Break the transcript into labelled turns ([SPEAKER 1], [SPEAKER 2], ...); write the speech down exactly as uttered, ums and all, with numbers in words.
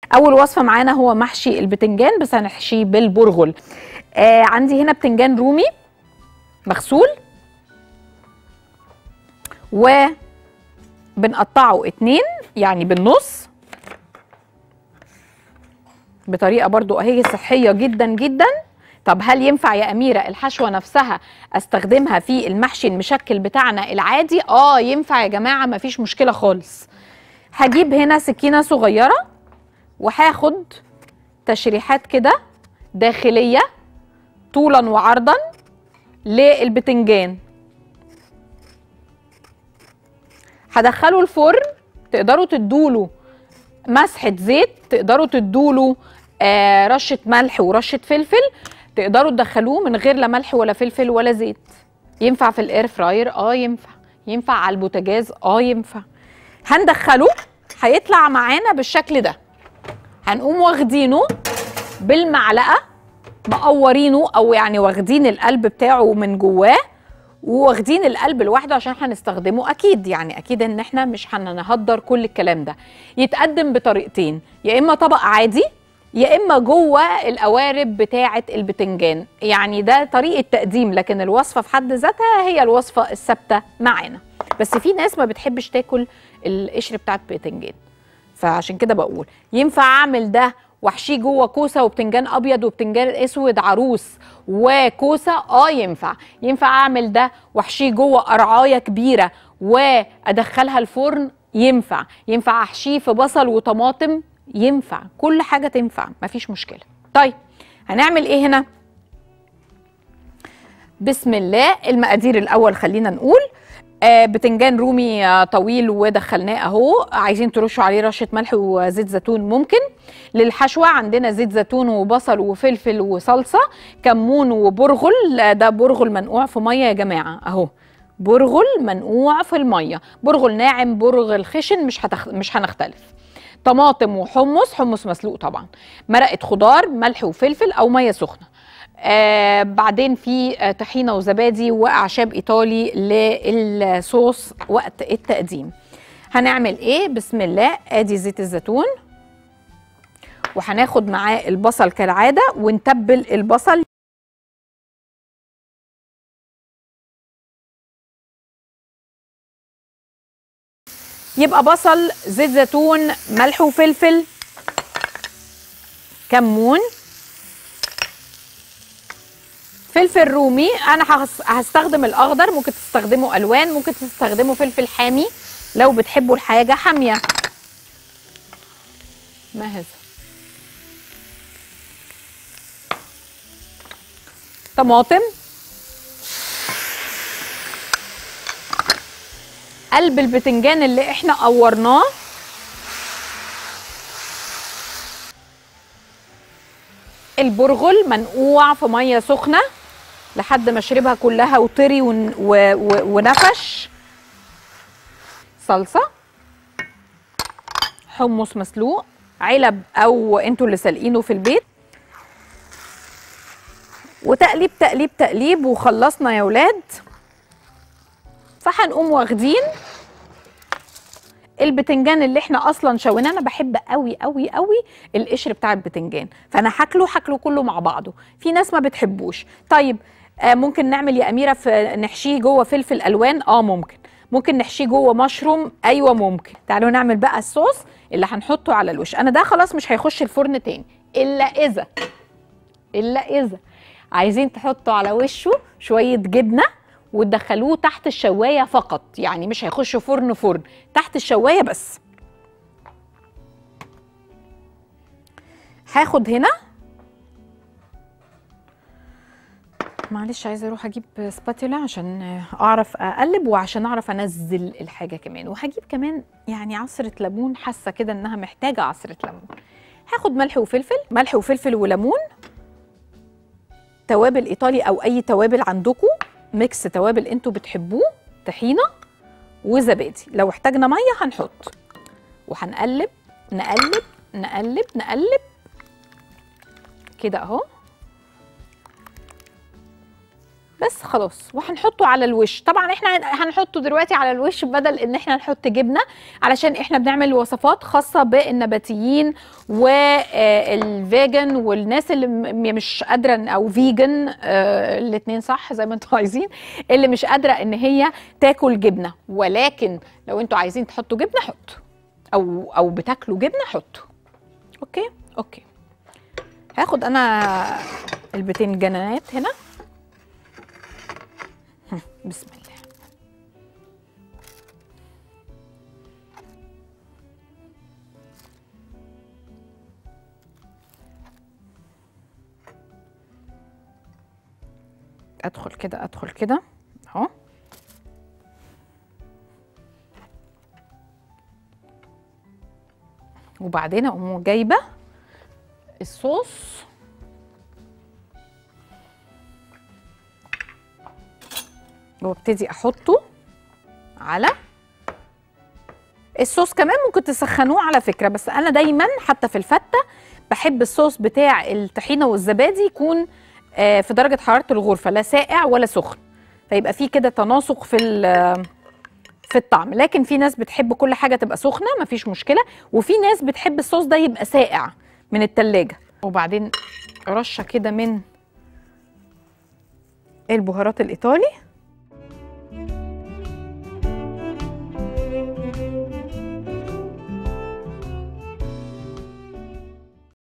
[SPEAKER 1] اول وصفه معانا هو محشي البتنجان، بس هنحشيه بالبرغل. آه عندي هنا بتنجان رومي مغسول وبنقطعه اتنين يعني بالنص بطريقه برضو اهي صحيه جدا جدا. طب هل ينفع يا أميرة الحشوة نفسها استخدمها في المحشي المشكل بتاعنا العادي؟ اه ينفع يا جماعة، مفيش مشكلة خالص. هجيب هنا سكينة صغيرة وهاخد تشريحات كده داخلية طولا وعرضا للبتنجان، هدخله الفرن. تقدروا تدوله مسحة زيت، تقدروا تدوله آه رشة ملح ورشة فلفل، تقدروا تدخلوه من غير لا ملح ولا فلفل ولا زيت. ينفع في الاير فراير؟ اه ينفع. ينفع على البوتاجاز؟ اه ينفع. هندخله هيطلع معانا بالشكل ده. هنقوم واخدينه بالمعلقه مقورينه، او يعني واخدين القلب بتاعه من جواه وواخدين القلب لوحده عشان هنستخدمه اكيد، يعني اكيد ان احنا مش هنهدر كل الكلام ده. يتقدم بطريقتين، يا اما طبق عادي يا اما جوه القوارب بتاعه البتنجان، يعني ده طريقه تقديم، لكن الوصفه في حد ذاتها هي الوصفه الثابته معانا. بس في ناس ما بتحبش تاكل القشر بتاع البتنجان، فعشان كده بقول ينفع اعمل ده واحشيه جوه كوسه وبتنجان ابيض وبتنجان اسود عروس وكوسه. اه ينفع. ينفع اعمل ده واحشيه جوه قرعايه كبيره وادخلها الفرن. ينفع. ينفع احشيه في بصل وطماطم. ينفع. كل حاجه تنفع، مفيش مشكله. طيب هنعمل ايه هنا؟ بسم الله. المقادير الاول خلينا نقول. آه بتنجان رومي آه طويل ودخلناه اهو، عايزين ترشوا عليه رشه ملح وزيت زيتون ممكن. للحشوه عندنا زيت زيتون وبصل وفلفل وصلصه، كمون وبرغل. ده برغل منقوع في ميه يا جماعه اهو، برغل منقوع في الميه، برغل ناعم برغل خشن مش هتخ... مش هنختلف. طماطم وحمص، حمص مسلوق طبعا، مرقه خضار، ملح وفلفل او ميه سخنه. آه بعدين في آه طحينه وزبادي واعشاب ايطالي للصوص وقت التقديم. هنعمل ايه؟ بسم الله. ادي زيت الزيتون، وهناخد معاه البصل كالعاده ونتبل البصل. يبقى بصل، زيت زيتون، ملح وفلفل، كمون، فلفل رومي. انا هستخدم الاخضر، ممكن تستخدموا الوان، ممكن تستخدموا فلفل حامي لو بتحبوا الحاجه حاميه. ما هذا؟ طماطم، قلب البتنجان اللي احنا قورناه، البرغل منقوع في ميه سخنه لحد ما اشربها كلها وطري ون... و... و... ونفش. صلصه، حمص مسلوق، علب او انتوا اللي سالقينه في البيت، وتقليب تقليب تقليب وخلصنا يا ولاد. فهنقوم واخدين البتنجان اللي احنا اصلا شويناه. انا بحب قوي قوي قوي القشر بتاع البتنجان، فانا هاكله هاكله كله مع بعضه. في ناس ما بتحبوش. طيب آه ممكن نعمل يا اميره في نحشيه جوه فلفل الوان؟ اه ممكن. ممكن نحشيه جوه مشروم؟ ايوه ممكن. تعالوا نعمل بقى الصوص اللي هنحطه على الوش. انا ده خلاص مش هيخش الفرن تاني، الا اذا الا اذا عايزين تحطوا على وشه شويه جبنه وتدخلوه تحت الشوايه فقط، يعني مش هيخش فرن فرن، تحت الشوايه بس. هاخد هنا، معلش عايزه اروح اجيب سباتولا عشان اعرف اقلب وعشان اعرف انزل الحاجه كمان، وهجيب كمان يعني عصره ليمون، حاسه كده انها محتاجه عصره ليمون. هاخد ملح وفلفل، ملح وفلفل وليمون، توابل ايطالي او اي توابل عندكم، ميكس توابل انتوا بتحبوه، طحينه وزبادي. لو احتاجنا ميه هنحط، وهنقلب نقلب نقلب نقلب كده اهو. بس خلاص. وهنحطه على الوش. طبعا احنا هنحطه دلوقتي على الوش بدل ان احنا نحط جبنه، علشان احنا بنعمل وصفات خاصه بالنباتيين والفيجن والناس اللي مش قادره، او فيجن آه الاثنين صح زي ما انتوا عايزين، اللي مش قادره ان هي تاكل جبنه. ولكن لو انتوا عايزين تحطوا جبنه حطوا، او او بتاكلوا جبنه حطوا. اوكي اوكي. هاخد انا البتنجانات هنا. بسم الله. ادخل كده ادخل كده اهو. وبعدين اقوم جايبه الصوص وابتدي احطه على الصوص. كمان ممكن تسخنوه على فكره، بس انا دايما حتى في الفته بحب الصوص بتاع الطحينه والزبادي يكون في درجه حراره الغرفه، لا ساقع ولا سخن، فيبقى فيه كده تناسق في في الطعم. لكن في ناس بتحب كل حاجه تبقى سخنه مفيش مشكله، وفي ناس بتحب الصوص ده يبقى ساقع من التلاجة. وبعدين رشه كده من البهارات الايطالي